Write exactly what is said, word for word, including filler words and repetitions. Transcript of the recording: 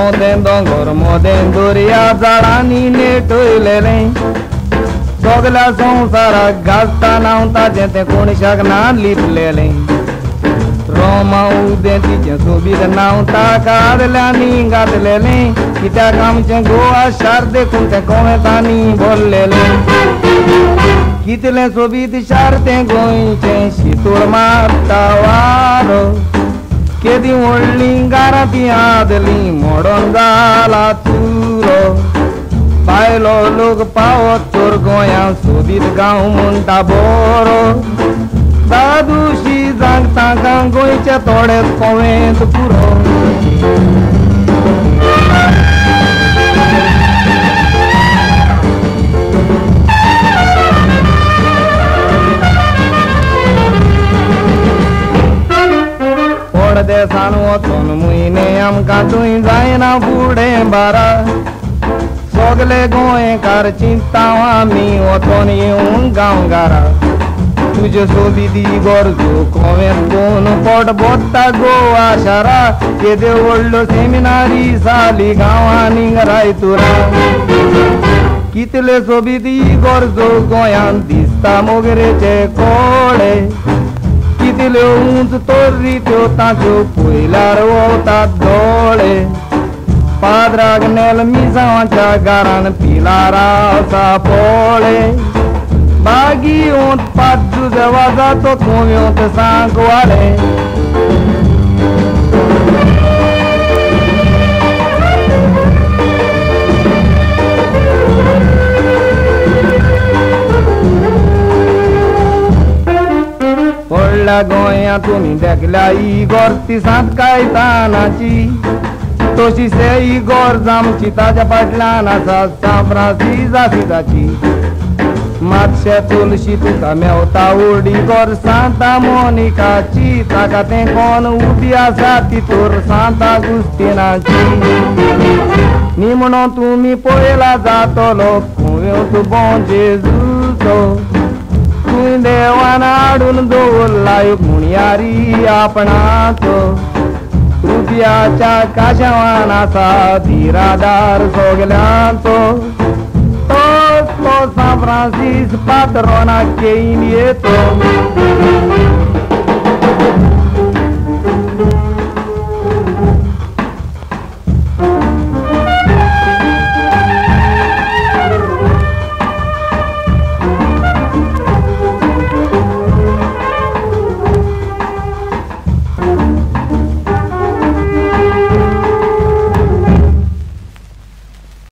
moden dongor moden doria zarani netoilele sogla sonsara gasta naunta gente kuni shagna liplele Roma udenti jesubi naunta kadlani gadlele kita kam jengo ashar de kunte kome tani bollele kitle sobit sharte goinche shitur matawaro kedi ollingara piadli modongala turo pailo log pao tur goya sobit gaun munta boro dadu shi jang tang goinche tode povent puro de sanu ton muine am kantuin zaina bude bara sogle goe kar chinta ami otoni un gaungara tujhe sobidi gorju komen gon pot botta go ashara ke de ollo seminari sali gawani rai tura kitle sobidi gorju goyan dista mogere che kole kitile unz torri teo tacho puilar ota dole padrag nel misancha garan pilara sa pole bagi ont padju devaza to komyot sangwale Polla goya tumi dekla Igor tisat kaitanachi Toshi se Igor zamchi taja patlana sa San Francisco sidachi Matshe tulshi tuta meuta udi Igor Santa Monica chi Takate kon ubia sati tur Santa Agustina chi Nimono tumi poela zato lo Kuveu tu bon Jesus देवानाडून दोलायु मुनियारी आपणा तो रुपयाच्या काशवानाचा धीरादार सोगल्यांतो तो तो सान Francis पात्रोना केईन येतो